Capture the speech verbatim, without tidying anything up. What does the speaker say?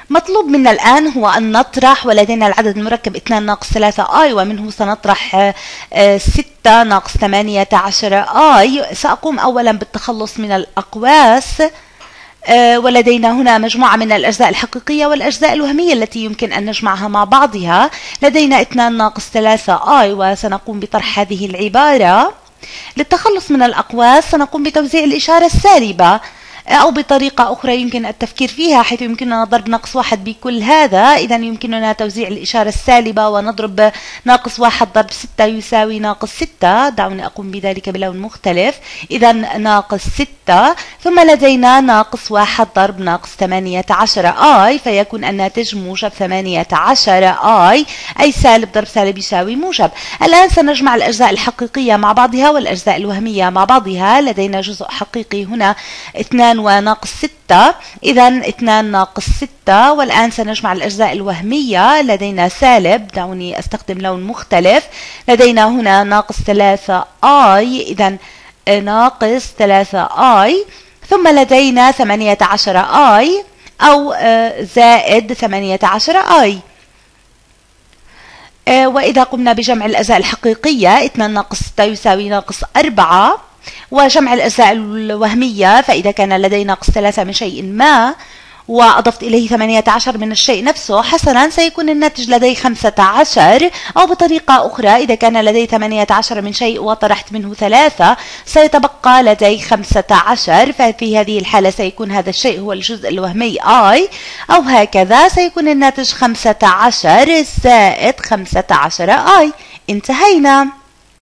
مطلوب منا الآن هو أن نطرح، ولدينا العدد المركب اثنان ناقص ثلاثة آي، ومنه سنطرح ستة ناقص ثمانية عشر آي. سأقوم أولا بالتخلص من الأقواس، ولدينا هنا مجموعة من الأجزاء الحقيقية والأجزاء الوهمية التي يمكن أن نجمعها مع بعضها. لدينا اثنان ناقص ثلاثة آي، وسنقوم بطرح هذه العبارة. للتخلص من الأقواس سنقوم بتوزيع الإشارة السالبة، أو بطريقة أخرى يمكن التفكير فيها، حيث يمكننا ضرب ناقص واحد بكل هذا. إذا يمكننا توزيع الإشارة السالبة ونضرب ناقص واحد ضرب ستة يساوي ناقص ستة. دعوني أقوم بذلك بلون مختلف. إذا ناقص ستة، ثم لدينا ناقص واحد ضرب ناقص ثمانية عشر آي، فيكون الناتج موجب ثمانية عشر آي، أي سالب ضرب سالب يساوي موجب. الآن سنجمع الأجزاء الحقيقية مع بعضها والأجزاء الوهمية مع بعضها. لدينا جزء حقيقي هنا اثنان وناقص ستة، إذا اثنان ناقص ستة. والآن سنجمع الأجزاء الوهمية. لدينا سالب، دعوني أستخدم لون مختلف. لدينا هنا ناقص ثلاثة آي، إذا ناقص ثلاثة آي، ثم لدينا ثمانية عشر آي أو زائد ثمانية عشر آي. وإذا قمنا بجمع الأجزاء الحقيقية اثنان ناقص ستة يساوي ناقص أربعة، وجمع الأجزاء الوهمية، فإذا كان لدي ناقص ثلاثة من شيء ما وأضفت إليه ثمانية عشر من الشيء نفسه، حسنا سيكون الناتج لدي خمسة عشر. أو بطريقة أخرى، إذا كان لدي ثمانية عشر من شيء وطرحت منه ثلاثة سيتبقى لدي خمسة عشر، ففي هذه الحالة سيكون هذا الشيء هو الجزء الوهمي I، أو هكذا سيكون الناتج خمسة عشر زائد خمسة عشر I. انتهينا.